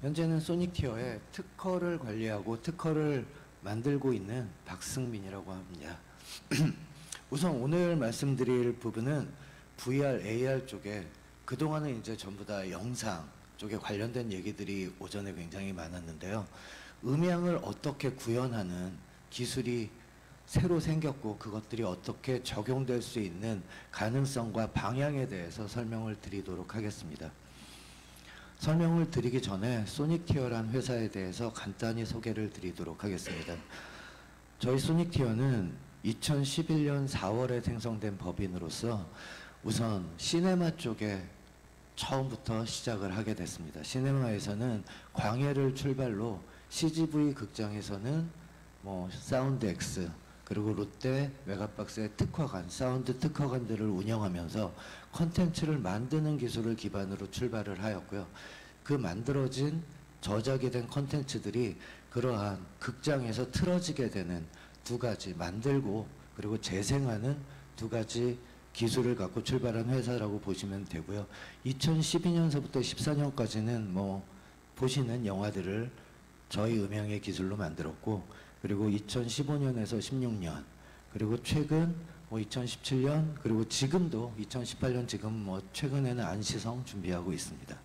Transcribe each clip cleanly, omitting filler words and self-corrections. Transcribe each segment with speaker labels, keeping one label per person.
Speaker 1: 현재는 소닉티어의 특허를 관리하고 특허를 만들고 있는 박승민이라고 합니다. 우선 오늘 말씀드릴 부분은 VR, AR 쪽에 그동안은 이제 전부 다 영상 쪽에 관련된 얘기들이 오전에 굉장히 많았는데요. 음향을 어떻게 구현하는 기술이 새로 생겼고 그것들이 어떻게 적용될 수 있는 가능성과 방향에 대해서 설명을 드리도록 하겠습니다. 설명을 드리기 전에 소닉티어란 회사에 대해서 간단히 소개를 드리도록 하겠습니다. 저희 소닉티어는 2011년 4월에 생성된 법인으로서 우선 시네마 쪽에 처음부터 시작을 하게 됐습니다. 시네마에서는 광해를 출발로 CGV 극장에서는 사운드X 그리고 롯데 메가박스의 특화관, 사운드 특화관들을 운영하면서 콘텐츠를 만드는 기술을 기반으로 출발을 하였고요. 그 만들어진 저작이 된 콘텐츠들이 그러한 극장에서 틀어지게 되는 두 가지, 만들고 그리고 재생하는 두 가지 기술을 갖고 출발한 회사라고 보시면 되고요. 2012년서부터 14년까지는 보시는 영화들을 저희 음향의 기술로 만들었고, 그리고 2015년에서 16년, 그리고 최근 2017년, 그리고 지금도 2018년 지금 최근에는 안시성 준비하고 있습니다.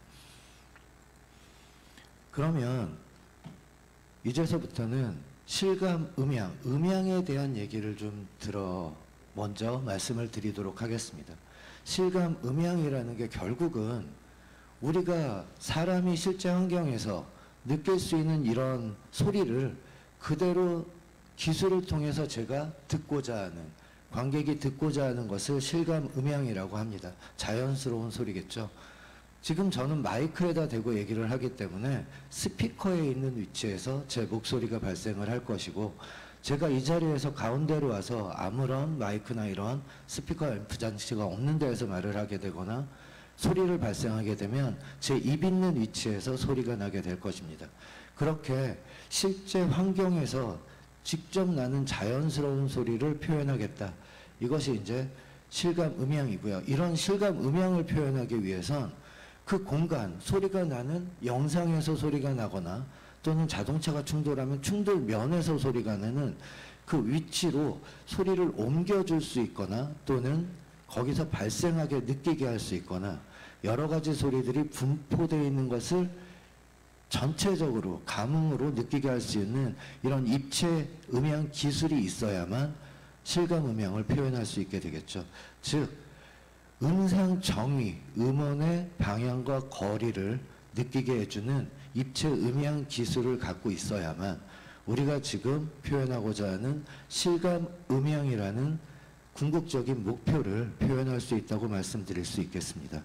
Speaker 1: 그러면 이제서부터는 실감 음향에 대한 얘기를 좀 먼저 말씀을 드리도록 하겠습니다. 실감 음향이라는 게 결국은 우리가 사람이 실제 환경에서 느낄 수 있는 이런 소리를 그대로 기술을 통해서 제가 듣고자 하는, 관객이 듣고자 하는 것을 실감 음향이라고 합니다. 자연스러운 소리겠죠. 지금 저는 마이크에다 대고 얘기를 하기 때문에 스피커에 있는 위치에서 제 목소리가 발생을 할 것이고, 제가 이 자리에서 가운데로 와서 아무런 마이크나 이런 스피커 앰프 장치가 없는 데에서 말을 하게 되거나 소리를 발생하게 되면 제 입 있는 위치에서 소리가 나게 될 것입니다. 그렇게 실제 환경에서 직접 나는 자연스러운 소리를 표현하겠다. 이것이 이제 실감 음향이고요. 이런 실감 음향을 표현하기 위해선 그 공간, 소리가 나는 영상에서 소리가 나거나 또는 자동차가 충돌하면 충돌면에서 소리가 나는 그 위치로 소리를 옮겨줄 수 있거나 또는 거기서 발생하게 느끼게 할 수 있거나 여러 가지 소리들이 분포되어 있는 것을 전체적으로 감흥으로 느끼게 할 수 있는 이런 입체 음향 기술이 있어야만 실감 음향을 표현할 수 있게 되겠죠. 즉 음상 정의, 음원의 방향과 거리를 느끼게 해주는 입체 음향 기술을 갖고 있어야만 우리가 지금 표현하고자 하는 실감 음향이라는 궁극적인 목표를 표현할 수 있다고 말씀드릴 수 있겠습니다.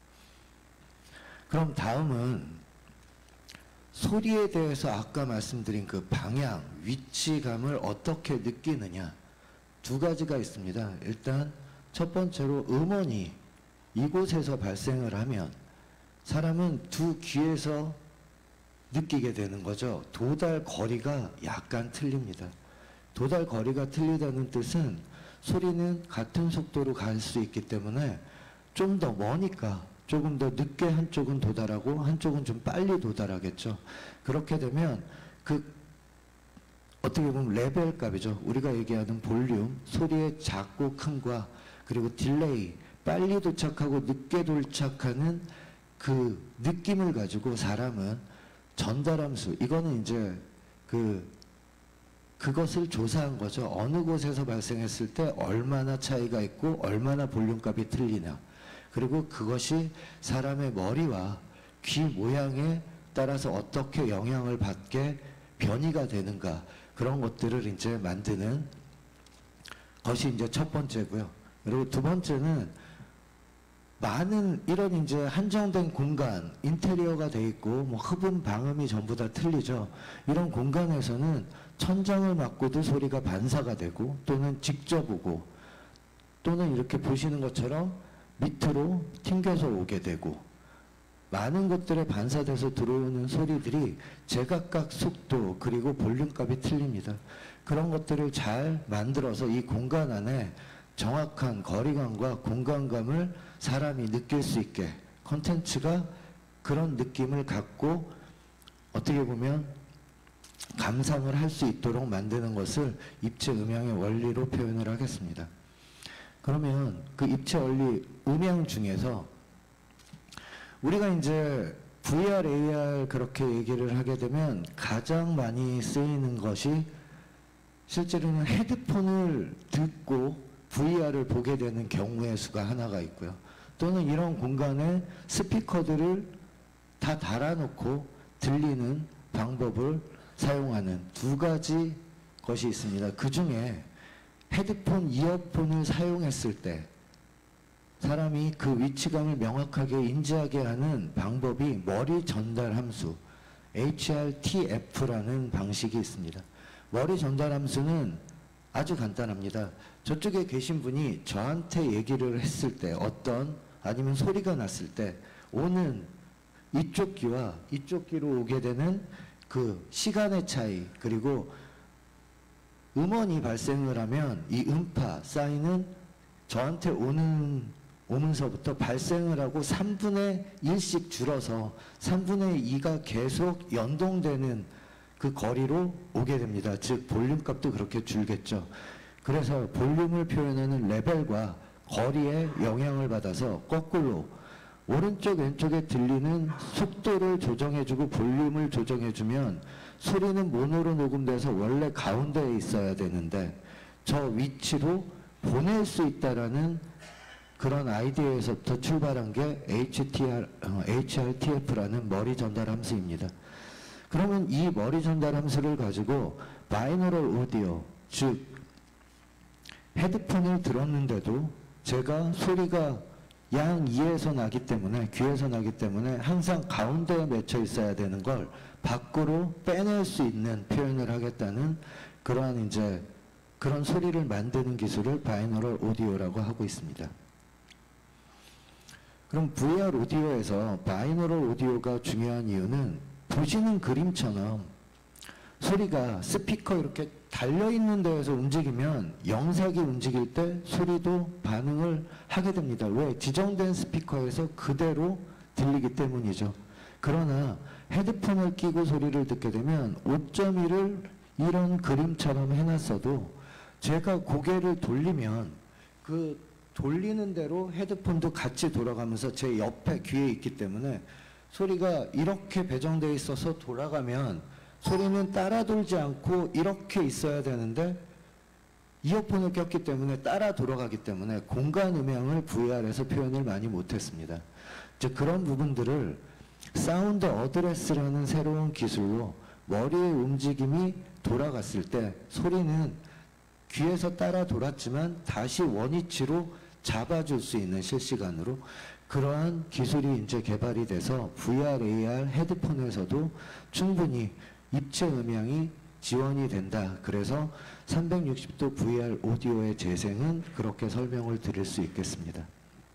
Speaker 1: 그럼 다음은 소리에 대해서 아까 말씀드린 그 방향, 위치감을 어떻게 느끼느냐, 두 가지가 있습니다. 일단 첫 번째로 음원이 이곳에서 발생을 하면 사람은 두 귀에서 느끼게 되는 거죠. 도달 거리가 약간 틀립니다. 도달 거리가 틀리다는 뜻은 소리는 같은 속도로 갈 수 있기 때문에 좀 더 머니까 조금 더 늦게 한쪽은 도달하고 한쪽은 좀 빨리 도달하겠죠. 그렇게 되면 어떻게 보면 레벨 값이죠. 우리가 얘기하는 볼륨, 소리의 작고 큰과 그리고 딜레이, 빨리 도착하고 늦게 도착하는 그 느낌을 가지고 사람은 전달함수, 이거는 이제 그것을 조사한 거죠. 어느 곳에서 발생했을 때 얼마나 차이가 있고 얼마나 볼륨 값이 틀리냐. 그리고 그것이 사람의 머리와 귀 모양에 따라서 어떻게 영향을 받게 변이가 되는가, 그런 것들을 이제 만드는 것이 이제 첫 번째고요. 그리고 두 번째는 많은 이런 이제 한정된 공간, 인테리어가 돼 있고 흡음, 방음이 전부 다 틀리죠. 이런 공간에서는 천장을 맞고도 소리가 반사가 되고 또는 직접 오고 또는 이렇게 보시는 것처럼 밑으로 튕겨서 오게 되고 많은 것들에 반사돼서 들어오는 소리들이 제각각 속도 그리고 볼륨값이 틀립니다. 그런 것들을 잘 만들어서 이 공간 안에 정확한 거리감과 공간감을 사람이 느낄 수 있게 콘텐츠가 그런 느낌을 갖고 어떻게 보면 감상을 할 수 있도록 만드는 것을 입체 음향의 원리로 표현을 하겠습니다. 그러면 그 입체 원리 음향 중에서 우리가 이제 VR, AR 그렇게 얘기를 하게 되면 가장 많이 쓰이는 것이 실제로는 헤드폰을 듣고 VR을 보게 되는 경우의 수가 하나가 있고요. 또는 이런 공간에 스피커들을 다 달아놓고 들리는 방법을 사용하는 두 가지 것이 있습니다. 그 중에 헤드폰, 이어폰을 사용했을 때 사람이 그 위치감을 명확하게 인지하게 하는 방법이 머리 전달 함수, HRTF라는 방식이 있습니다. 머리 전달 함수는 아주 간단합니다. 저쪽에 계신 분이 저한테 얘기를 했을 때 아니면 소리가 났을 때 오는 이쪽 귀와 이쪽 귀로 오게 되는 그 시간의 차이, 그리고 음원이 발생을 하면 이 음파, 사인은 저한테 오면서부터 발생을 하고 3분의 1씩 줄어서 3분의 2가 계속 연동되는 그 거리로 오게 됩니다. 즉 볼륨 값도 그렇게 줄겠죠. 그래서 볼륨을 표현하는 레벨과 거리에 영향을 받아서 거꾸로 오른쪽 왼쪽에 들리는 속도를 조정해주고 볼륨을 조정해주면 소리는 모노로 녹음돼서 원래 가운데에 있어야 되는데 저 위치로 보낼 수 있다라는 그런 아이디어에서부터 출발한 게 HRTF라는 머리 전달 함수입니다. 그러면 이 머리 전달 함수를 가지고 바이너럴 오디오, 즉 헤드폰을 들었는데도 제가 소리가 양 2에서 나기 때문에, 귀에서 나기 때문에 항상 가운데에 맺혀 있어야 되는 걸 밖으로 빼낼 수 있는 표현을 하겠다는 그러한 그런 소리를 만드는 기술을 바이너럴 오디오라고 하고 있습니다. 그럼 VR 오디오에서 바이너럴 오디오가 중요한 이유는 보시는 그림처럼 소리가 스피커 이렇게 달려있는 데에서 움직이면 영상이 움직일 때 소리도 반응을 하게 됩니다. 왜? 지정된 스피커에서 그대로 들리기 때문이죠. 그러나 헤드폰을 끼고 소리를 듣게 되면 5.1을 이런 그림처럼 해놨어도 제가 고개를 돌리면 그 돌리는 대로 헤드폰도 같이 돌아가면서 제 옆에 귀에 있기 때문에 소리가 이렇게 배정되어 있어서 돌아가면 소리는 따라 돌지 않고 이렇게 있어야 되는데 이어폰을 꼈기 때문에 따라 돌아가기 때문에 공간 음향을 VR에서 표현을 많이 못했습니다. 즉 그런 부분들을 사운드 어드레스라는 새로운 기술로 머리의 움직임이 돌아갔을 때 소리는 귀에서 따라 돌았지만 다시 원위치로 잡아줄 수 있는 실시간으로 그러한 기술이 이제 개발이 돼서 VR, AR 헤드폰에서도 충분히 입체 음향이 지원이 된다. 그래서 360도 VR 오디오의 재생은 그렇게 설명을 드릴 수 있겠습니다.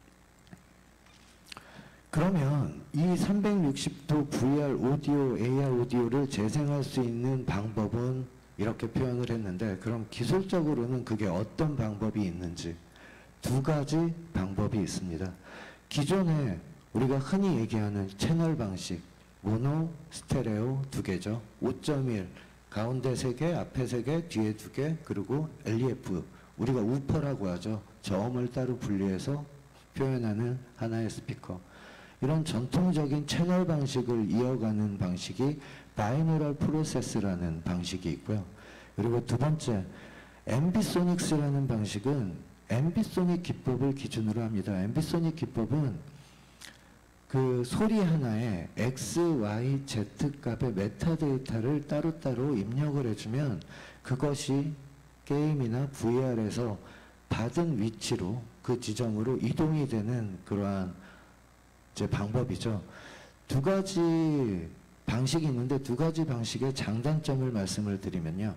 Speaker 1: 그러면 이 360도 VR 오디오, AR 오디오를 재생할 수 있는 방법은 이렇게 표현을 했는데 그럼 기술적으로는 그게 어떤 방법이 있는지 두 가지 방법이 있습니다. 기존에 우리가 흔히 얘기하는 채널 방식 모노, 스테레오 두 개죠. 5.1 가운데 3개, 앞에 3개, 뒤에 2개, 그리고 LEF 우리가 우퍼라고 하죠. 저음을 따로 분리해서 표현하는 하나의 스피커. 이런 전통적인 채널 방식을 이어가는 방식이 바이노럴 프로세스라는 방식이 있고요. 그리고 두 번째 앰비소닉스라는 방식은 앰비소닉 기법을 기준으로 합니다. 앰비소닉 기법은 그 소리 하나에 X, Y, Z 값의 메타데이터를 따로따로 입력을 해주면 그것이 게임이나 VR에서 받은 위치로 그 지점으로 이동이 되는 그러한 방법이죠. 두 가지 방식이 있는데 두 가지 방식의 장단점을 말씀을 드리면요.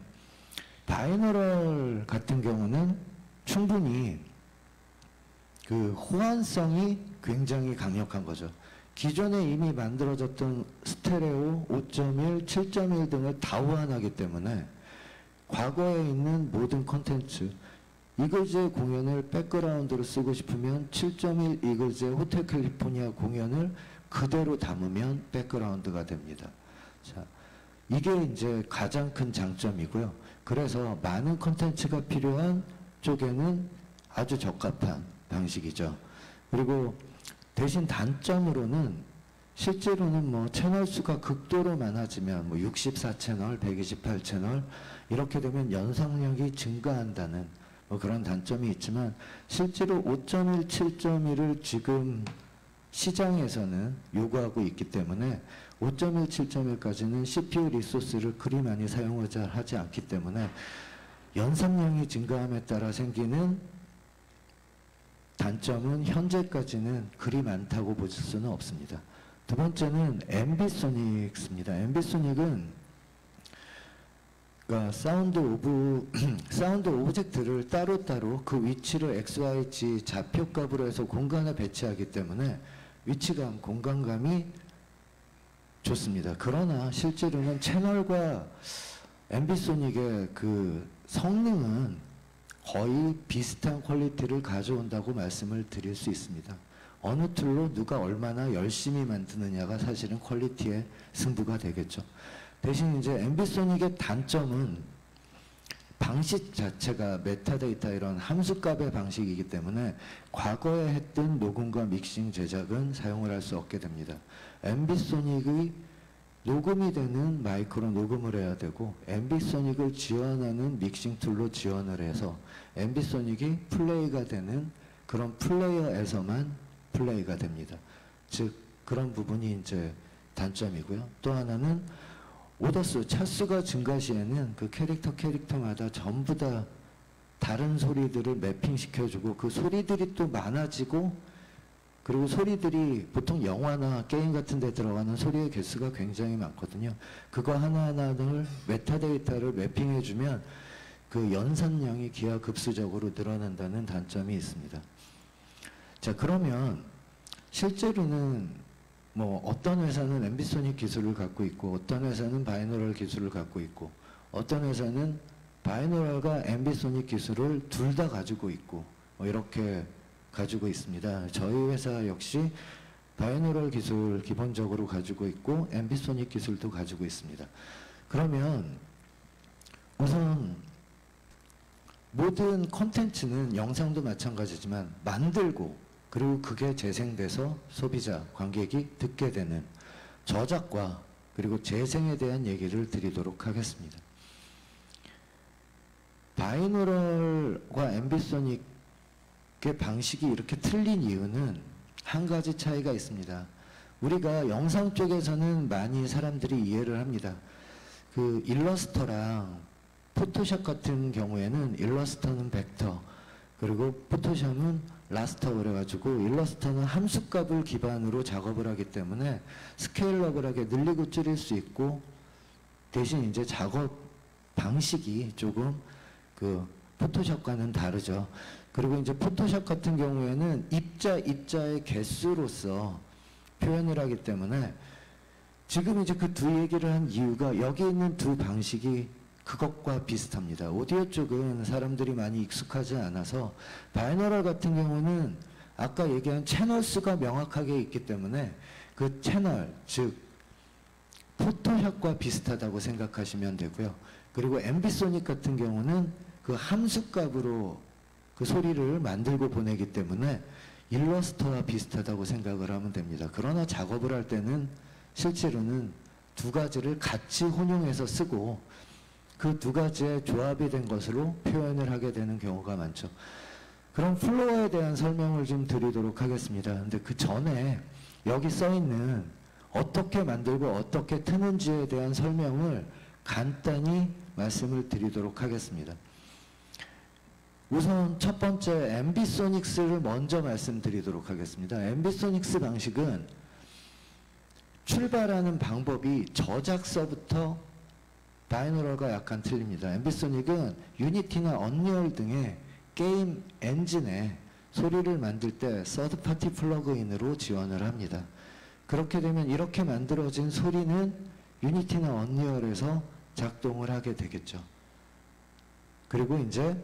Speaker 1: 바이너럴 같은 경우는 충분히 그 호환성이 굉장히 강력한 거죠. 기존에 이미 만들어졌던 스테레오, 5.1, 7.1 등을 다 호환하기 때문에 과거에 있는 모든 콘텐츠, 이글즈의 공연을 백그라운드로 쓰고 싶으면 7.1 이글즈의 호텔 캘리포니아 공연을 그대로 담으면 백그라운드가 됩니다. 자, 이게 이제 가장 큰 장점이고요. 그래서 많은 콘텐츠가 필요한 쪽에는 아주 적합한 방식이죠. 그리고 대신 단점으로는 실제로는 뭐 채널 수가 극도로 많아지면 뭐 64채널, 128채널 이렇게 되면 연상력이 증가한다는 뭐 그런 단점이 있지만 실제로 5.1, 7.1을 지금 시장에서는 요구하고 있기 때문에 5.1, 7.1까지는 CPU 리소스를 그리 많이 사용하지 않기 때문에 연산량이 증가함에 따라 생기는 단점은 현재까지는 그리 많다고 볼 수는 없습니다. 두 번째는 앰비소닉스입니다. 앰비소닉은 그러니까 사운드 오브젝트를 따로따로 그 위치를 XYZ 좌표값으로 해서 공간에 배치하기 때문에 위치감, 공간감이 좋습니다. 그러나 실제로는 채널과 앰비소닉의 그 성능은 거의 비슷한 퀄리티를 가져온다고 말씀을 드릴 수 있습니다. 어느 툴로 누가 얼마나 열심히 만드느냐가 사실은 퀄리티의 승부가 되겠죠. 대신 이제 앰비소닉의 단점은 방식 자체가 메타데이터 이런 함수값의 방식이기 때문에 과거에 했던 녹음과 믹싱 제작은 사용을 할 수 없게 됩니다. 앰비소닉의 녹음이 되는 마이크로 녹음을 해야 되고 앰비소닉을 지원하는 믹싱 툴로 지원을 해서 앰비소닉이 플레이가 되는 그런 플레이어에서만 플레이가 됩니다. 즉 그런 부분이 이제 단점이고요. 또 하나는 오더수, 차수가 증가 시에는 그 캐릭터마다 전부 다 다른 소리들을 매핑시켜주고 그 소리들이 또 많아지고 그리고 소리들이 보통 영화나 게임 같은 데 들어가는 소리의 개수가 굉장히 많거든요. 그거 하나하나를 메타데이터를 매핑해주면 그 연산량이 기하급수적으로 늘어난다는 단점이 있습니다. 자, 그러면 실제로는 뭐 어떤 회사는 앰비소닉 기술을 갖고 있고 어떤 회사는 바이노럴 기술을 갖고 있고 어떤 회사는 바이노럴과 앰비소닉 기술을 둘 다 가지고 있고 뭐 이렇게 가지고 있습니다. 저희 회사 역시 바이노럴 기술 기본적으로 가지고 있고 앰비소닉 기술도 가지고 있습니다. 그러면 우선 모든 콘텐츠는 영상도 마찬가지지만 만들고 그리고 그게 재생돼서 소비자, 관객이 듣게 되는 저작과 그리고 재생에 대한 얘기를 드리도록 하겠습니다. 바이노럴과 앰비소닉의 방식이 이렇게 틀린 이유는 한 가지 차이가 있습니다. 우리가 영상 쪽에서는 많이 사람들이 이해를 합니다. 그 일러스터랑 포토샵 같은 경우에는 일러스터는 벡터, 그리고 포토샵은 라스터 그래가지고 일러스터는 함수값을 기반으로 작업을 하기 때문에 스케일러블하게 늘리고 줄일 수 있고 대신 이제 작업 방식이 조금 그 포토샵과는 다르죠. 그리고 이제 포토샵 같은 경우에는 입자의 개수로서 표현을 하기 때문에 지금 이제 그 두 얘기를 한 이유가 여기 있는 두 방식이 그것과 비슷합니다. 오디오 쪽은 사람들이 많이 익숙하지 않아서 바이너럴 같은 경우는 아까 얘기한 채널 수가 명확하게 있기 때문에 그 채널, 즉 포토샵과 비슷하다고 생각하시면 되고요. 그리고 앰비소닉 같은 경우는 그 함수값으로 그 소리를 만들고 보내기 때문에 일러스터와 비슷하다고 생각을 하면 됩니다. 그러나 작업을 할 때는 실제로는 두 가지를 같이 혼용해서 쓰고 그 두 가지의 조합이 된 것으로 표현을 하게 되는 경우가 많죠. 그럼 플로어에 대한 설명을 좀 드리도록 하겠습니다. 근데 그 전에 여기 써 있는 어떻게 만들고 어떻게 트는지에 대한 설명을 간단히 말씀을 드리도록 하겠습니다. 우선 첫 번째 앰비소닉스를 먼저 말씀드리도록 하겠습니다. 앰비소닉스 방식은 출발하는 방법이 저작서부터 바이노럴과 약간 틀립니다. 앰비소닉은 유니티나 언리얼 등의 게임 엔진에 소리를 만들 때 서드파티 플러그인으로 지원을 합니다. 그렇게 되면 이렇게 만들어진 소리는 유니티나 언리얼에서 작동을 하게 되겠죠. 그리고 이제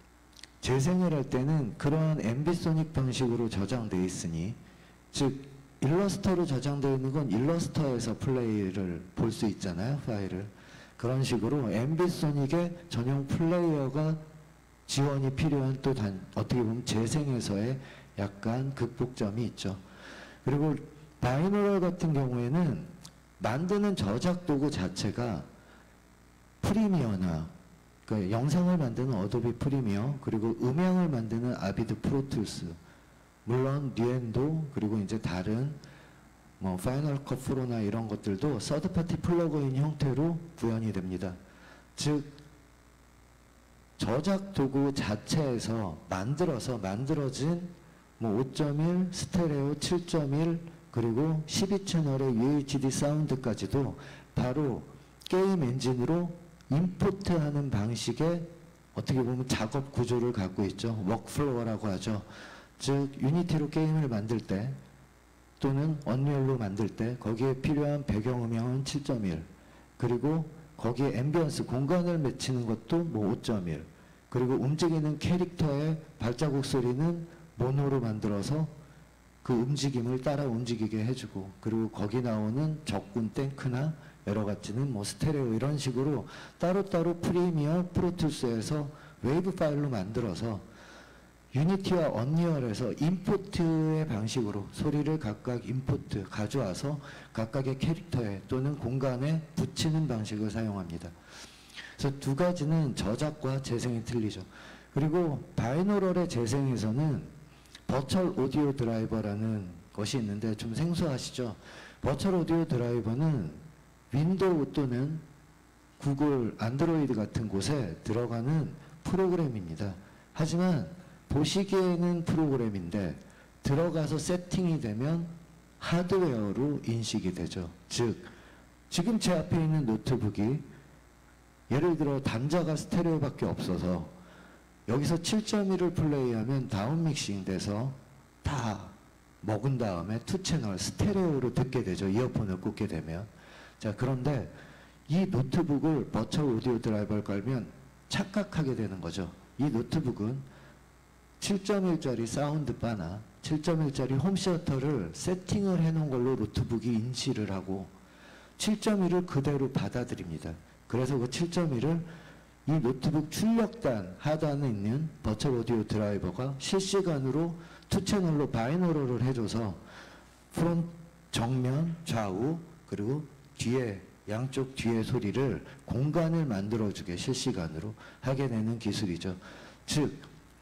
Speaker 1: 재생을 할 때는 그러한 앰비소닉 방식으로 저장되어 있으니 즉 일러스터로 저장되어 있는 건 일러스터에서 플레이를 볼 수 있잖아요, 파일을. 그런 식으로 앰비소닉의 전용 플레이어가 지원이 필요한 또 어떻게 보면 재생에서의 약간 극복점이 있죠. 그리고 바이노럴 같은 경우에는 만드는 저작 도구 자체가 프리미어나 그러니까 영상을 만드는 어도비 프리미어, 그리고 음향을 만드는 아비드 프로툴스, 물론 뉴엔도, 그리고 이제 다른 뭐 파이널 컷 프로나 이런 것들도 서드파티 플러그인 형태로 구현이 됩니다. 즉 저작 도구 자체에서 만들어진 뭐 5.1, 스테레오 7.1, 그리고 12채널의 UHD 사운드까지도 바로 게임 엔진으로 임포트하는 방식의 어떻게 보면 작업 구조를 갖고 있죠. 워크플로어라고 하죠. 즉 유니티로 게임을 만들 때 또는 언리얼로 만들 때 거기에 필요한 배경음향은 7.1, 그리고 거기에 앰비언스 공간을 맺히는 것도 뭐 5.1, 그리고 움직이는 캐릭터의 발자국 소리는 모노로 만들어서 그 움직임을 따라 움직이게 해주고, 그리고 거기 나오는 적군 탱크나 여러 가지는 뭐 스테레오 이런 식으로 따로따로 프리미어 프로툴스에서 웨이브 파일로 만들어서 유니티와 언리얼에서 임포트의 방식으로 소리를 각각 임포트 가져와서 각각의 캐릭터에 또는 공간에 붙이는 방식을 사용합니다. 그래서 두 가지는 저작과 재생이 틀리죠. 그리고 바이노럴의 재생에서는 버추얼 오디오 드라이버라는 것이 있는데 좀 생소하시죠? 버추얼 오디오 드라이버는 윈도우 또는 구글 안드로이드 같은 곳에 들어가는 프로그램입니다. 하지만 보시기에는 프로그램인데 들어가서 세팅이 되면 하드웨어로 인식이 되죠. 즉 지금 제 앞에 있는 노트북이 예를 들어 단자가 스테레오밖에 없어서 여기서 7.1을 플레이하면 다운 믹싱 돼서 다 먹은 다음에 2채널 스테레오로 듣게 되죠. 이어폰을 꽂게 되면. 자, 그런데 이 노트북을 버추얼 오디오 드라이버를 깔면 착각하게 되는 거죠. 이 노트북은 7.1짜리 사운드 바나 7.1짜리 홈시어터를 세팅을 해놓은 걸로 노트북이 인지를 하고 7.1을 그대로 받아들입니다. 그래서 그 7.1을 이 노트북 출력단 하단에 있는 버추얼 오디오 드라이버가 실시간으로 2채널로 바이노럴을 해줘서 프론트, 정면, 좌우, 그리고 뒤에 양쪽 뒤에 소리를 공간을 만들어주게 실시간으로 하게 되는 기술이죠. 즉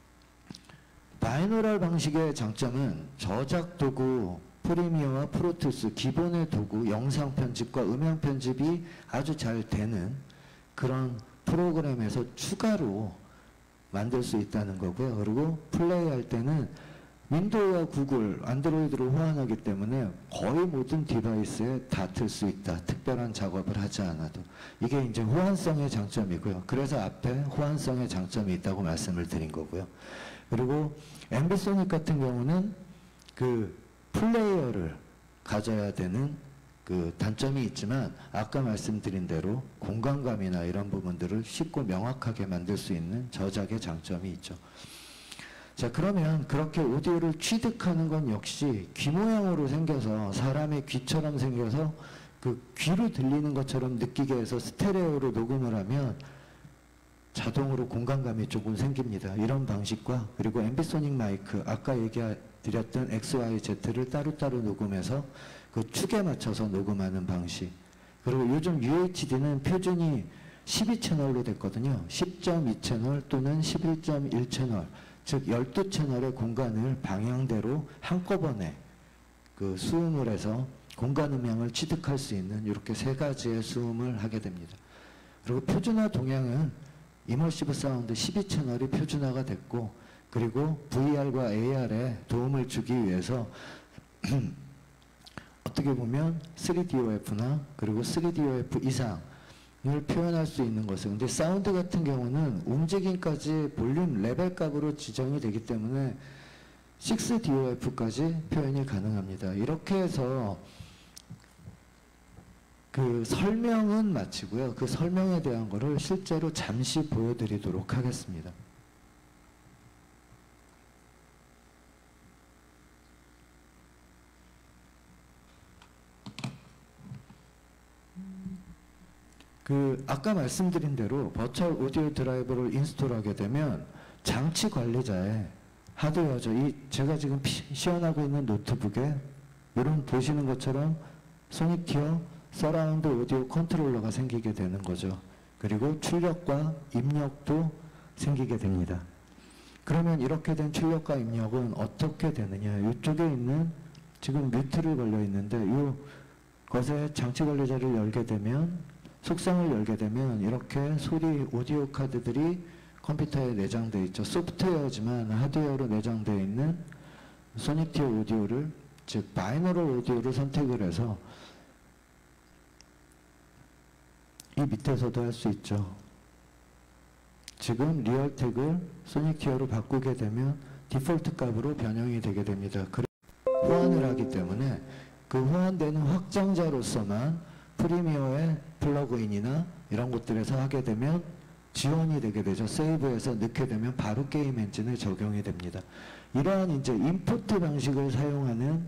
Speaker 1: 바이노럴 방식의 장점은 저작 도구 프리미어와 프로툴스 기본의 도구 영상 편집과 음향 편집이 아주 잘 되는 그런 프로그램에서 추가로 만들 수 있다는 거고요. 그리고 플레이할 때는 윈도우와 구글, 안드로이드로 호환하기 때문에 거의 모든 디바이스에 다 틀 수 있다. 특별한 작업을 하지 않아도. 이게 이제 호환성의 장점이고요. 그래서 앞에 호환성의 장점이 있다고 말씀을 드린 거고요. 그리고 앰비소닉 같은 경우는 그 플레이어를 가져야 되는 그 단점이 있지만 아까 말씀드린 대로 공간감이나 이런 부분들을 쉽고 명확하게 만들 수 있는 저작의 장점이 있죠. 자, 그러면 그렇게 오디오를 취득하는 건 역시 귀 모양으로 생겨서 사람의 귀처럼 생겨서 그 귀로 들리는 것처럼 느끼게 해서 스테레오로 녹음을 하면 자동으로 공간감이 조금 생깁니다. 이런 방식과 그리고 앰비소닉 마이크 아까 얘기드렸던 XYZ를 따로따로 녹음해서 그 축에 맞춰서 녹음하는 방식, 그리고 요즘 UHD는 표준이 12채널로 됐거든요. 10.2채널 또는 11.1채널, 즉 12채널의 공간을 방향대로 한꺼번에 그 수음을 해서 공간 음향을 취득할 수 있는 이렇게 세 가지의 수음을 하게 됩니다. 그리고 표준화 동향은 이머시브 사운드 12채널이 표준화가 됐고, 그리고 VR과 AR에 도움을 주기 위해서 어떻게 보면 3DOF나 그리고 3DOF 이상을 표현할 수 있는 것을, 근데 사운드 같은 경우는 움직임까지 볼륨 레벨 값으로 지정이 되기 때문에 6DOF까지 표현이 가능합니다. 이렇게 해서 그 설명은 마치고요. 그 설명에 대한 거를 실제로 잠시 보여드리도록 하겠습니다. 아까 말씀드린 대로 버추얼 오디오 드라이버를 인스톨하게 되면 장치 관리자의 하드웨어죠. 제가 지금 시연하고 있는 노트북에 이런 보시는 것처럼 소닉티어 서라운드 오디오 컨트롤러가 생기게 되는 거죠. 그리고 출력과 입력도 생기게 됩니다. 그러면 이렇게 된 출력과 입력은 어떻게 되느냐? 이쪽에 있는 지금 뮤트를 걸려 있는데 이 것의 장치 관리자를 열게 되면, 속성을 열게 되면 이렇게 소리 오디오 카드들이 컴퓨터에 내장되어 있죠. 소프트웨어지만 하드웨어로 내장되어 있는 소닉티어 오디오를, 즉 바이너럴 오디오를 선택을 해서 이 밑에서도 할 수 있죠. 지금 리얼텍을 소닉티어로 바꾸게 되면 디폴트 값으로 변형이 되게 됩니다. 호환을 하기 때문에 그 호환되는 확장자로서만 프리미어의 플러그인이나 이런 곳들에서 하게 되면 지원이 되게 되죠. 세이브해서 넣게 되면 바로 게임 엔진에 적용이 됩니다. 이러한 이제 임포트 방식을 사용하는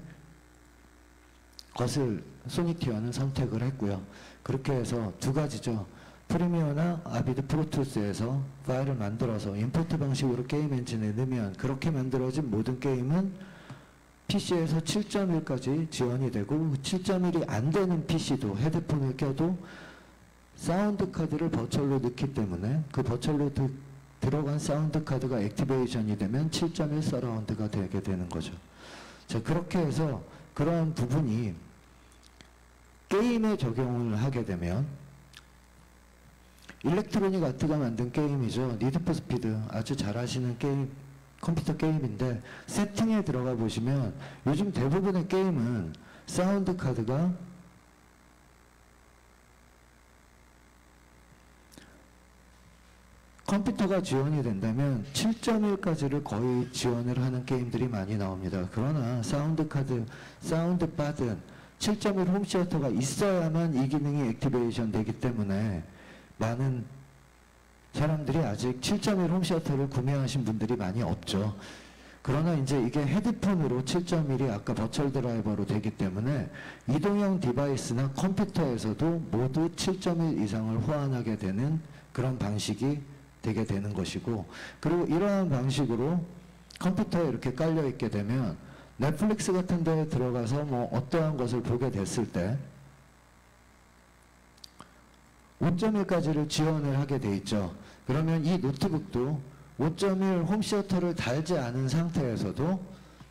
Speaker 1: 것을 소닉티어는 선택을 했고요. 그렇게 해서 두 가지죠. 프리미어나 아비드 프로툴스에서 파일을 만들어서 임포트 방식으로 게임 엔진에 넣으면 그렇게 만들어진 모든 게임은 PC에서 7.1까지 지원이 되고 7.1이 안 되는 PC도 헤드폰을 껴도 사운드 카드를 버추얼로 넣기 때문에 그 버추얼로 들어간 사운드 카드가 액티베이션이 되면 7.1 서라운드가 되게 되는 거죠. 자, 그렇게 해서 그러한 부분이 게임에 적용을 하게 되면 일렉트로닉 아트가 만든 게임이죠. 니드 포 스피드, 아주 잘 아시는 게임, 컴퓨터 게임인데 세팅에 들어가 보시면 요즘 대부분의 게임은 사운드 카드가 컴퓨터가 지원이 된다면 7.1까지를 거의 지원을 하는 게임들이 많이 나옵니다. 그러나 사운드 카드, 사운드 바든 7.1 홈시어터가 있어야만 이 기능이 액티베이션 되기 때문에 많은 사람들이 아직 7.1 홈시어터를 구매하신 분들이 많이 없죠. 그러나 이제 이게 헤드폰으로 7.1이 아까 버추얼 드라이버로 되기 때문에 이동형 디바이스나 컴퓨터에서도 모두 7.1 이상을 호환하게 되는 그런 방식이 되게 되는 것이고, 그리고 이러한 방식으로 컴퓨터에 이렇게 깔려 있게 되면 넷플릭스 같은 데에 들어가서 뭐 어떠한 것을 보게 됐을 때 5.1까지를 지원을 하게 돼 있죠. 그러면 이 노트북도 5.1 홈시어터를 달지 않은 상태에서도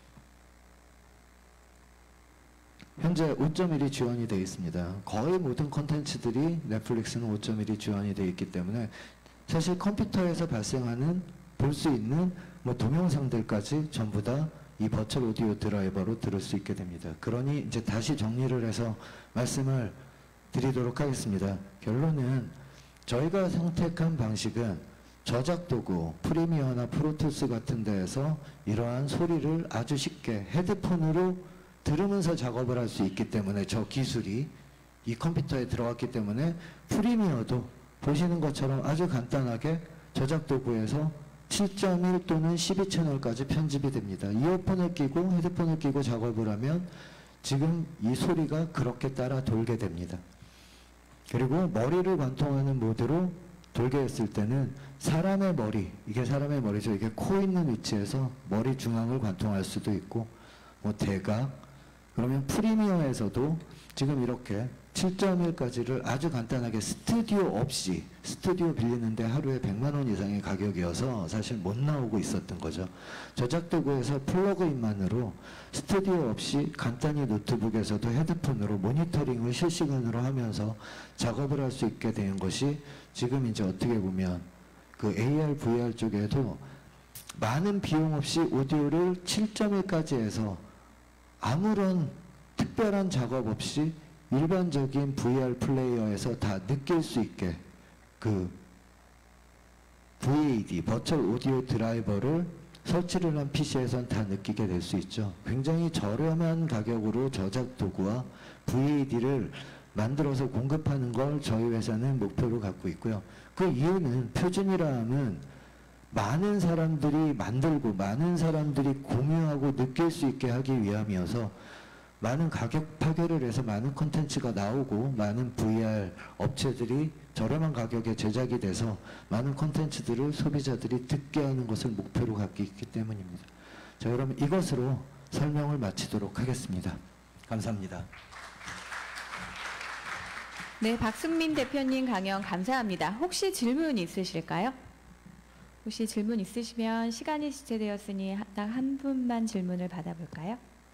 Speaker 1: 현재 5.1이 지원이 되어 있습니다. 거의 모든 콘텐츠들이 넷플릭스는 5.1이 지원이 되어 있기 때문에 사실 컴퓨터에서 발생하는 볼 수 있는 뭐 동영상들까지 전부 다 이 버추얼 오디오 드라이버로 들을 수 있게 됩니다. 그러니 이제 다시 정리를 해서 말씀을 드리도록 하겠습니다. 결론은 저희가 선택한 방식은 저작 도구, 프리미어나 프로툴스 같은 데에서 이러한 소리를 아주 쉽게 헤드폰으로 들으면서 작업을 할 수 있기 때문에 저 기술이 이 컴퓨터에 들어갔기 때문에 프리미어도 보시는 것처럼 아주 간단하게 저작 도구에서 7.1 또는 12채널까지 편집이 됩니다. 이어폰을 끼고 헤드폰을 끼고 작업을 하면 지금 이 소리가 그렇게 따라 돌게 됩니다. 그리고 머리를 관통하는 모드로 돌게 했을 때는 사람의 머리, 이게 사람의 머리죠. 이게 코 있는 위치에서 머리 중앙을 관통할 수도 있고 뭐 대각, 그러면 프리미어에서도 지금 이렇게 7.1까지를 아주 간단하게 스튜디오 없이, 스튜디오 빌리는데 하루에 100만 원 이상의 가격이어서 사실 못 나오고 있었던 거죠. 저작 도구에서 플러그인만으로 스튜디오 없이 간단히 노트북에서도 헤드폰으로 모니터링을 실시간으로 하면서 작업을 할 수 있게 된 것이 지금 이제 어떻게 보면 그 AR, VR 쪽에도 많은 비용 없이 오디오를 7.1까지 해서 아무런 특별한 작업 없이 일반적인 VR 플레이어에서 다 느낄 수 있게 그 VAD, 버추얼 오디오 드라이버를 설치를 한 PC에선 다 느끼게 될 수 있죠. 굉장히 저렴한 가격으로 저작 도구와 VAD를 만들어서 공급하는 걸 저희 회사는 목표로 갖고 있고요. 그 이유는 표준이라 함은 많은 사람들이 만들고 많은 사람들이 공유하고 느낄 수 있게 하기 위함이어서 많은 가격 파괴를 해서 많은 콘텐츠가 나오고 많은 VR 업체들이 저렴한 가격에 제작이 돼서 많은 콘텐츠들을 소비자들이 듣게 하는 것을 목표로 갖고 있기 때문입니다. 자, 그럼 이것으로 설명을 마치도록 하겠습니다. 감사합니다.
Speaker 2: 네, 박승민 대표님 강연 감사합니다. 혹시 질문 있으실까요? 혹시 질문 있으시면 시간이 지체되었으니 딱 한 분만 질문을 받아볼까요?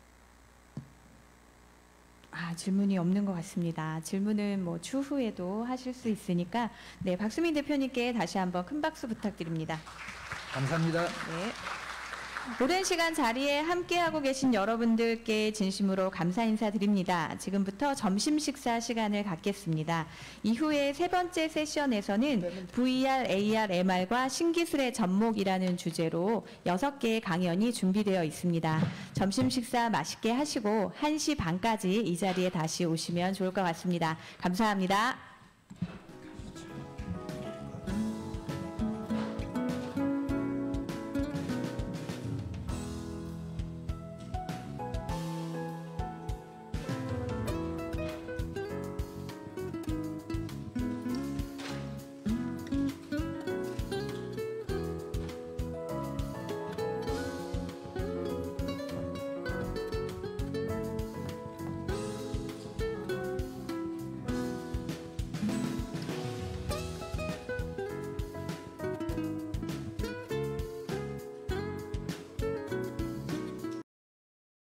Speaker 2: 질문이 없는 것 같습니다. 질문은 뭐 추후에도 하실 수 있으니까 네, 박수민 대표님께 다시 한번 큰 박수 부탁드립니다.
Speaker 1: 감사합니다.
Speaker 2: 네. 오랜 시간 자리에 함께하고 계신 여러분들께 진심으로 감사 인사드립니다. 지금부터 점심 식사 시간을 갖겠습니다. 이후에 세 번째 세션에서는 VR, AR, MR과 신기술의 접목이라는 주제로 6개의 강연이 준비되어 있습니다. 점심 식사 맛있게 하시고 1시 반까지 이 자리에 다시 오시면 좋을 것 같습니다. 감사합니다.